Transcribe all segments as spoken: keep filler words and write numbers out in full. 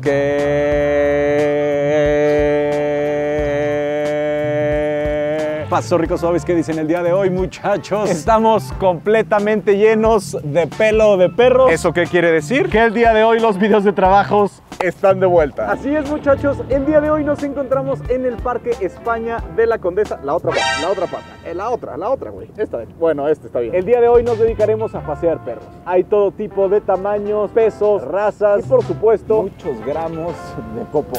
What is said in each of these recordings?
¿Qué pasó, ricos suaves? ¿Qué dicen el día de hoy, muchachos? Estamos completamente llenos de pelo de perro. ¿Eso qué quiere decir? Que el día de hoy los videos de trabajos están de vuelta. Así es, muchachos, el día de hoy nos encontramos en el Parque España de la Condesa. La otra pata, la otra pata, eh, la otra, la otra, güey. Esta, bueno, este está bien. El día de hoy nos dedicaremos a pasear perros. Hay todo tipo de tamaños, pesos, razas y, por supuesto, muchos gramos de popó.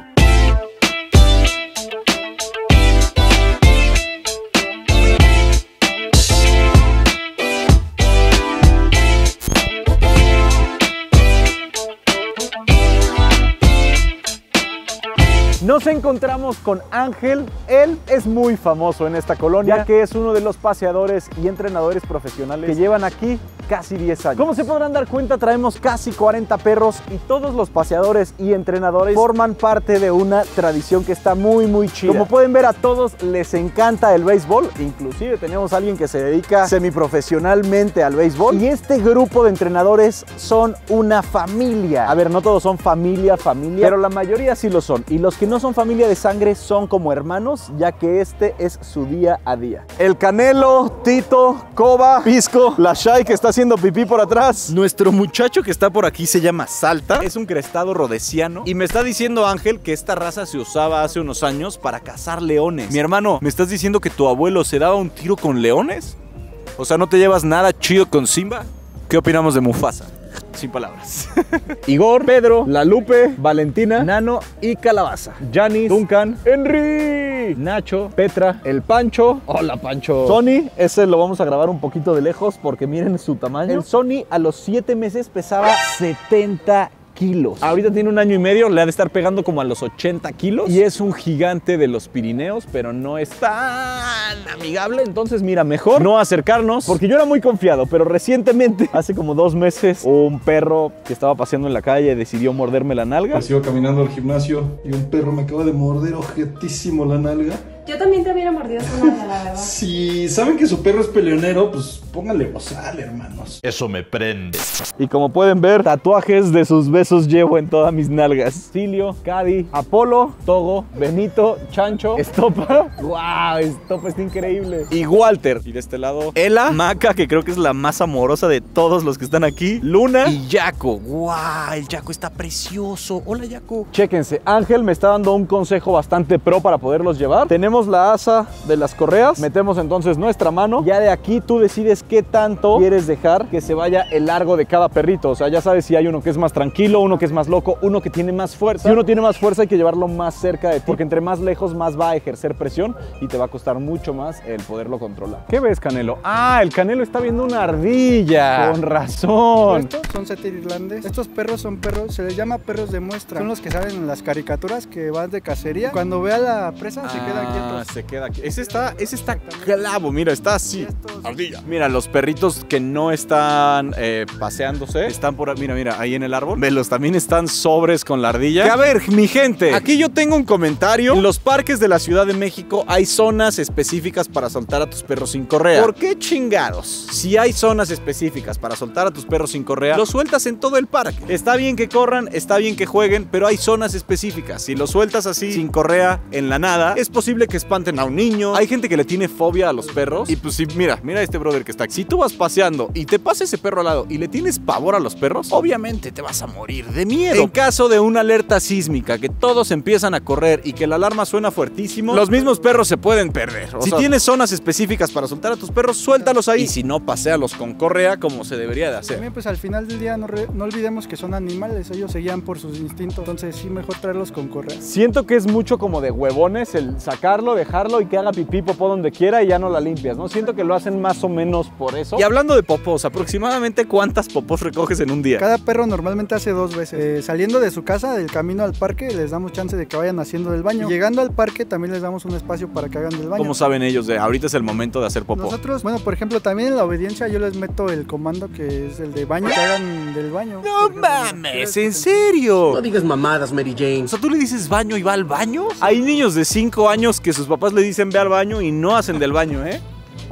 Nos encontramos con Ángel. Él es muy famoso en esta colonia, ya que es uno de los paseadores y entrenadores profesionales que llevan aquí casi diez años. Como se podrán dar cuenta, traemos casi cuarenta perros y todos los paseadores y entrenadores forman parte de una tradición que está muy muy chida. Como pueden ver, a todos les encanta el béisbol, inclusive tenemos a alguien que se dedica semiprofesionalmente al béisbol, y este grupo de entrenadores son una familia. A ver, no todos son familia, familia, pero la mayoría sí lo son, y los que no son familia de sangre son como hermanos, ya que este es su día a día. El Canelo, Tito, Coba, Pisco, la Shai que está haciendo pipí por atrás. Nuestro muchacho que está por aquí se llama Salta, es un crestado rodesiano, y me está diciendo Ángel que esta raza se usaba hace unos años para cazar leones. Mi hermano, ¿me estás diciendo que tu abuelo se daba un tiro con leones? O sea, ¿no te llevas nada chido con Simba? ¿Qué opinamos de Mufasa? Sin palabras. Igor, Pedro, La Lupe, Valentina, Nano y Calabaza. Janis, Duncan, Henry, Nacho, Petra, el Pancho. Hola, Pancho. Sony, ese lo vamos a grabar un poquito de lejos porque miren su tamaño. El Sony a los siete meses pesaba setenta kilos. Ahorita tiene un año y medio, le ha de estar pegando como a los ochenta kilos. Y es un gigante de los Pirineos, pero no es tan amigable. Entonces, mira, mejor no acercarnos, porque yo era muy confiado, pero recientemente, hace como dos meses, un perro que estaba paseando en la calle decidió morderme la nalga. Sigo caminando al gimnasio y un perro me acaba de morder objetísimo la nalga. Yo también te hubiera mordido su nalga, la verdad. Si saben que su perro es peleonero, pues pónganle bozal, hermanos. Eso me prende. Y como pueden ver, tatuajes de sus besos llevo en todas mis nalgas. Silio, Cadi, Apolo, Togo, Benito, Chancho, Estopa. ¡Wow! Estopa está increíble. Y Walter. Y de este lado, Ela, Maca, que creo que es la más amorosa de todos los que están aquí. Luna y Yaco. ¡Wow! El Yaco está precioso. Hola, Yaco. Chéquense, Ángel me está dando un consejo bastante pro para poderlos llevar. Tenemos la asa de las correas, metemos entonces nuestra mano. Ya de aquí tú decides qué tanto quieres dejar que se vaya el largo de cada perrito. O sea, ya sabes si hay uno que es más tranquilo, uno que es más loco, uno que tiene más fuerza. Si uno tiene más fuerza, hay que llevarlo más cerca de ti, porque entre más lejos más va a ejercer presión y te va a costar mucho más el poderlo controlar. ¿Qué ves, Canelo? Ah, el Canelo está viendo una ardilla. Con razón. Estos son setter irlandés. Estos perros son perros, se les llama perros de muestra. Son los que salen en las caricaturas que van de cacería. Cuando ve a la presa, ah, se queda quieto. Se queda aquí. Ese está, ese está clavo, mira, está así. Ardilla. Mira, los perritos que no están eh, paseándose, están por, mira, mira, ahí en el árbol. Velos, también están sobres con la ardilla. Que, a ver, mi gente, aquí yo tengo un comentario. En los parques de la Ciudad de México hay zonas específicas para soltar a tus perros sin correa. ¿Por qué chingados? Si hay zonas específicas para soltar a tus perros sin correa, los sueltas en todo el parque. Está bien que corran, está bien que jueguen, pero hay zonas específicas. Si los sueltas así, sin correa, en la nada, es posible que espanten a un niño. Hay gente que le tiene fobia a los perros. Y pues sí, mira, mira a este brother que está aquí. Si tú vas paseando y te pasa ese perro al lado y le tienes pavor a los perros, obviamente te vas a morir de miedo. En caso de una alerta sísmica, que todos empiezan a correr y que la alarma suena fuertísimo, los mismos perros se pueden perder. O si sea, tienes zonas específicas para soltar a tus perros, suéltalos ahí. Y si no, paséalos con correa como se debería de hacer. También pues al final del día no, re, no olvidemos que son animales. Ellos se guían por sus instintos. Entonces sí, mejor traerlos con correa. Siento que es mucho como de huevones el sacarlo, dejarlo y que haga pipí, popó donde quiera y ya no la limpias, ¿no? Siento que lo hacen más o menos por eso. Y hablando de popós, aproximadamente ¿cuántas popós recoges en un día? Cada perro normalmente hace dos veces. Eh, saliendo de su casa, del camino al parque, les damos chance de que vayan haciendo del baño. Y llegando al parque también les damos un espacio para que hagan del baño. ¿Cómo saben ellos de ahorita es el momento de hacer popó? Nosotros, bueno, por ejemplo, también en la obediencia yo les meto el comando que es el de baño, que hagan del baño. No ejemplo, mames, ¿en serio? No digas mamadas, Mary Jane. O sea, ¿tú le dices baño y va al baño? Sí. Hay niños de cinco años que sus papás le dicen ve al baño y no hacen del baño, ¿eh?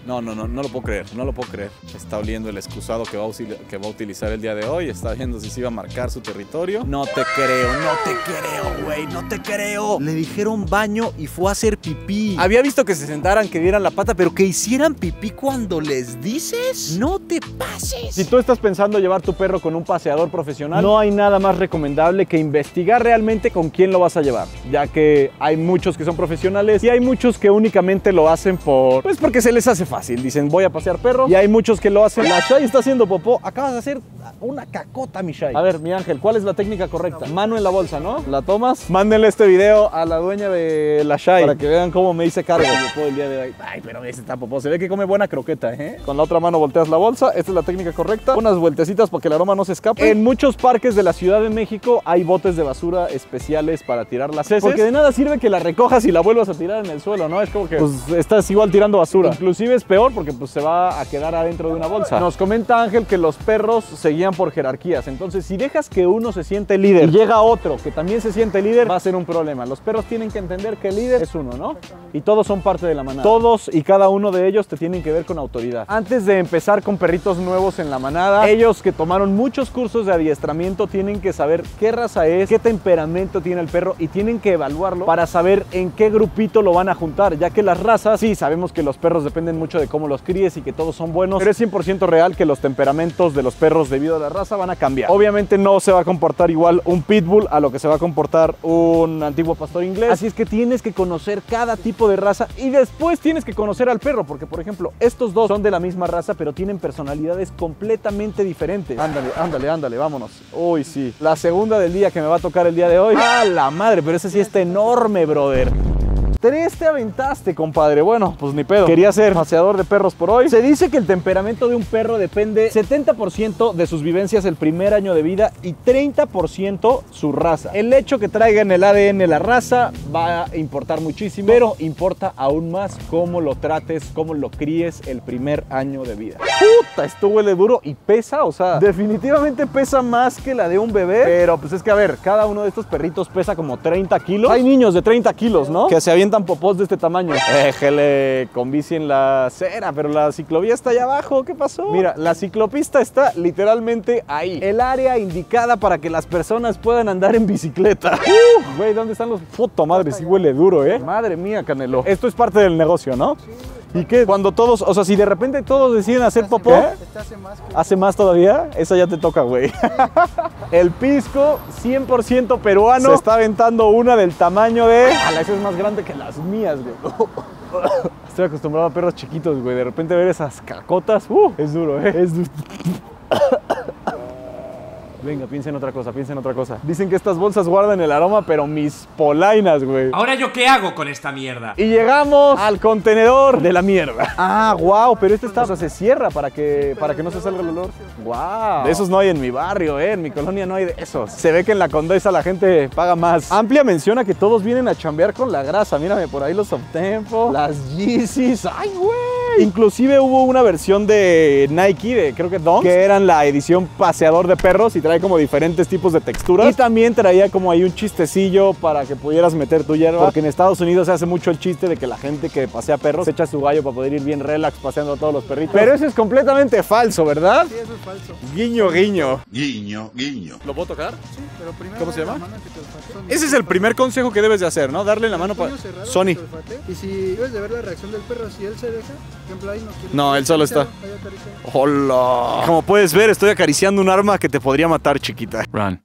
No, no, no, no lo puedo creer, no lo puedo creer. Está oliendo el excusado que va a, que va a utilizar el día de hoy. Está viendo si se iba a marcar su territorio. No te creo, no te creo, güey, no te creo. Le dijeron baño y fue a hacer pipí. Había visto que se sentaran, que dieran la pata, pero que hicieran pipí cuando les dices. No te pases. Si tú estás pensando llevar tu perro con un paseador profesional, no hay nada más recomendable que investigar realmente con quién lo vas a llevar, ya que hay muchos que son profesionales y hay muchos que únicamente lo hacen por, pues porque se les hace fácil. Dicen, voy a pasear perro, y hay muchos que lo hacen. La Shai está haciendo popó. Acabas de hacer una cacota, mi Shai. A ver, mi ángel, ¿cuál es la técnica correcta? Mano en la bolsa, ¿no? La tomas. Mándenle este video a la dueña de la Shai para que vean cómo me hice cargo el día de hoy. Ay, pero ese está popó. Se ve que come buena croqueta, ¿eh? Con la otra mano volteas la bolsa. Esta es la técnica correcta. Unas vueltecitas para que el aroma no se escape. En muchos parques de la Ciudad de México hay botes de basura especiales para tirar las heces, porque de nada sirve que la recojas y la vuelvas a tirar en el suelo, ¿no? Es como que pues estás igual tirando basura. Inclusive es peor porque pues se va a quedar adentro de una bolsa. Nos comenta Ángel que los perros se guían por jerarquías. Entonces, si dejas que uno se siente líder y llega otro que también se siente líder, va a ser un problema. Los perros tienen que entender que el líder es uno, ¿no? Y todos son parte de la manada. Todos y cada uno de ellos te tienen que ver con autoridad. Antes de empezar con perritos nuevos en la manada, ellos que tomaron muchos cursos de adiestramiento tienen que saber qué raza es, qué temperamento tiene el perro y tienen que evaluarlo para saber en qué grupito lo van a juntar, ya que las razas, sí, sabemos que los perros dependen mucho de cómo los críes y que todos son buenos, pero es cien por ciento real que los temperamentos de los perros debido a la raza van a cambiar. Obviamente no se va a comportar igual un pitbull a lo que se va a comportar un antiguo pastor inglés, así es que tienes que conocer cada tipo de raza y después tienes que conocer al perro, porque por ejemplo estos dos son de la misma raza pero tienen personalidades completamente diferentes. Ándale, ándale, ándale, vámonos. Uy, sí, la segunda del día que me va a tocar el día de hoy. ¡Ah, la madre! Pero ese sí está enorme, brother. Tres te aventaste, compadre. Bueno, pues ni pedo. Quería ser paseador de perros por hoy. Se dice que el temperamento de un perro depende setenta por ciento de sus vivencias el primer año de vida y treinta por ciento su raza. El hecho que traiga en el A D N la raza va a importar muchísimo, pero importa aún más cómo lo trates, cómo lo críes el primer año de vida. Puta, esto huele duro y pesa, o sea, definitivamente pesa más que la de un bebé. Pero pues es que a ver, cada uno de estos perritos pesa como treinta kilos. Hay niños de treinta kilos, ¿no? Que se avientan popós de este tamaño. Éjele, con bici en la acera, pero la ciclovía está allá abajo. ¿Qué pasó? Mira, la ciclopista está literalmente ahí. El área indicada para que las personas puedan andar en bicicleta. Uh, güey, ¿dónde están los? Puta madre, sí huele duro, ¿eh? Madre mía, Canelo. Esto es parte del negocio, ¿no? ¿Y qué? Cuando todos, o sea, si de repente todos deciden hacer popó, hace más, ¿hace más todavía? Esa ya te toca, güey. El pisco, cien por ciento peruano, se está aventando una del tamaño de... ¡Hala! Esa es más grande que las mías, güey. Estoy acostumbrado a perros chiquitos, güey. De repente ver esas cacotas, uh, es duro, ¿eh? Es duro. Venga, piensa en otra cosa, piensa en otra cosa. Dicen que estas bolsas guardan el aroma, pero mis polainas, güey. ¿Ahora yo qué hago con esta mierda? Y llegamos al contenedor de la mierda. Ah, wow, pero este está, o sea, se cierra para que, para que no se salga el olor. Wow. De esos no hay en mi barrio, eh. En mi colonia no hay de esos. Se ve que en la Condesa la gente paga más. Amplia menciona que todos vienen a chambear con la grasa. Mírame, por ahí los Uptempo, las Yeezys. ¡Ay, güey! Inclusive hubo una versión de Nike, de creo que Dunk, que eran la edición paseador de perros y trae como diferentes tipos de texturas. Y también traía como ahí un chistecillo para que pudieras meter tu hierba, porque en Estados Unidos se hace mucho el chiste de que la gente que pasea perros se echa su gallo para poder ir bien relax paseando a todos los perritos. Pero eso es completamente falso, ¿verdad? Sí, eso es falso. Guiño, guiño. Guiño, guiño. ¿Lo puedo tocar? Sí, pero primero ¿Cómo se llama? Que Ese es el primer consejo que debes de hacer, ¿no? Darle la mano para... Sony. Y si debes de ver la reacción del perro, si él se deja, por ejemplo, ahí no quiere... No, él solo está. ¡Hola! Como puedes ver, estoy acariciando un arma que te podría matar, chiquita. Run.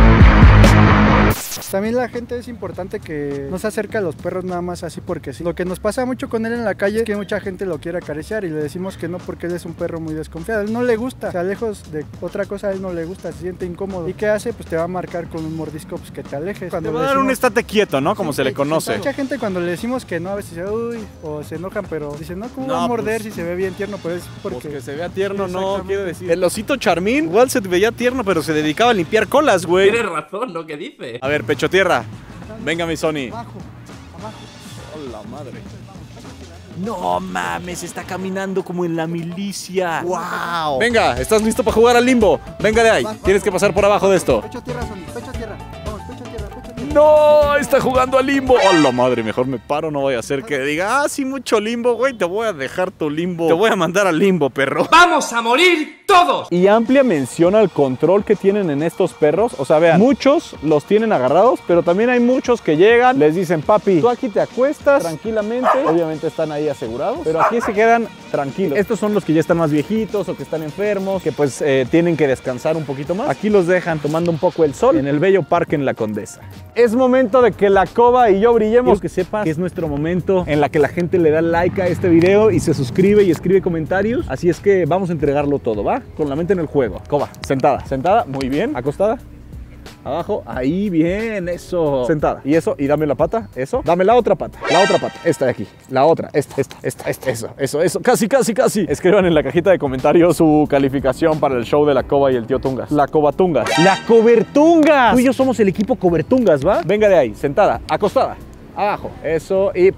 También la gente es importante que no se acerque a los perros nada más así porque sí. Lo que nos pasa mucho con él en la calle es que mucha gente lo quiere acariciar y le decimos que no porque él es un perro muy desconfiado. A él no le gusta, o sea, lejos de otra cosa a él no le gusta, se siente incómodo. ¿Y qué hace? Pues te va a marcar con un mordisco, pues que te alejes. Cuando te va a le dar decimos, un estate quieto, ¿no? Como sí, se le sí, conoce. Mucha gente cuando le decimos que no, a veces dice, uy, o se enojan, pero dicen, no, ¿cómo No, va a morder pues, si se ve bien tierno? Pero es porque... Pues que se vea tierno, no Exactamente. quiere decir. El osito Charmín igual se veía tierno, pero se dedicaba a limpiar colas, güey. Tienes razón, ¿no? ¿Qué dice? A ver, pecho tierra. Venga, mi Sony. Abajo, abajo. ¡Hola, madre! No mames, está caminando como en la milicia. ¡Wow! Venga, ¿estás listo para jugar al limbo? Venga de ahí. Va, va, Tienes va. que pasar por abajo de esto. Pecho tierra, Sony, pecho tierra. Vamos. No, está jugando al limbo. ¡Oh, la madre! Mejor me paro, no voy a hacer que diga, ah, sí, mucho limbo, güey. Te voy a dejar tu limbo. Te voy a mandar al limbo, perro. ¡Vamos a morir todos! Y amplia mención al control que tienen en estos perros. O sea, vean, muchos los tienen agarrados, pero también hay muchos que llegan, les dicen, papi, tú aquí te acuestas tranquilamente. Obviamente están ahí asegurados, pero aquí se quedan tranquilos. Estos son los que ya están más viejitos o que están enfermos, que pues eh, tienen que descansar un poquito más. Aquí los dejan tomando un poco el sol en el bello parque en La Condesa. Es momento de que la Coba y yo brillemos. Quiero que sepas que es nuestro momento en la que la gente le da like a este video y se suscribe y escribe comentarios. Así es que vamos a entregarlo todo, ¿va? Con la mente en el juego. Coba, sentada, sentada, muy bien. Acostada, abajo, ahí, bien, eso. Sentada, y eso, y dame la pata, eso. Dame la otra pata, la otra pata, esta de aquí, la otra, esta, esta, esta, esta, eso, eso, eso, casi, casi, casi. Escriban en la cajita de comentarios su calificación para el show de la Coba y el tío Tungas. La Cobatungas. ¡La Cobertungas! Tú y yo somos el equipo Cobertungas, ¿va? Venga de ahí, sentada, acostada, abajo, eso, y...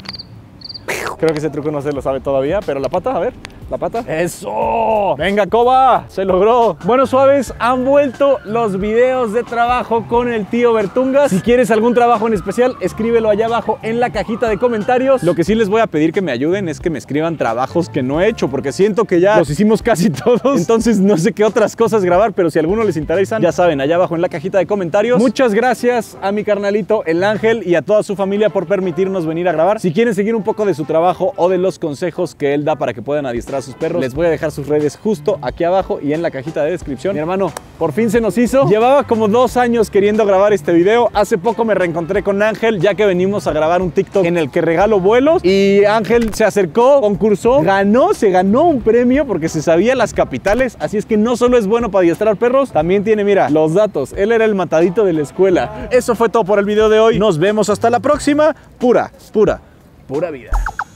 Creo que ese truco no se lo sabe todavía, pero la pata, a ver, la pata. ¡Eso! ¡Venga, Coba! ¡Se logró! Bueno, suaves, han vuelto los videos de trabajo con el tío Bertungas. Si quieres algún trabajo en especial, escríbelo allá abajo en la cajita de comentarios. Lo que sí les voy a pedir que me ayuden es que me escriban trabajos que no he hecho, porque siento que ya los hicimos casi todos. Entonces no sé qué otras cosas grabar, pero si a alguno les interesan, ya saben, allá abajo en la cajita de comentarios. Muchas gracias a mi carnalito, el Ángel, y a toda su familia por permitirnos venir a grabar. Si quieren seguir un poco de su trabajo o de los consejos que él da para que puedan adiestrar a sus perros, les voy a dejar sus redes justo aquí abajo y en la cajita de descripción. Mi hermano, por fin se nos hizo. Llevaba como dos años queriendo grabar este video. Hace poco me reencontré con Ángel, ya que venimos a grabar un TikTok en el que regalo vuelos, y Ángel se acercó, concursó, ganó, se ganó un premio porque se sabía las capitales. Así es que no solo es bueno para adiestrar perros, también tiene, mira, los datos. Él era el matadito de la escuela. Eso fue todo por el video de hoy. Nos vemos hasta la próxima. Pura, pura, pura vida.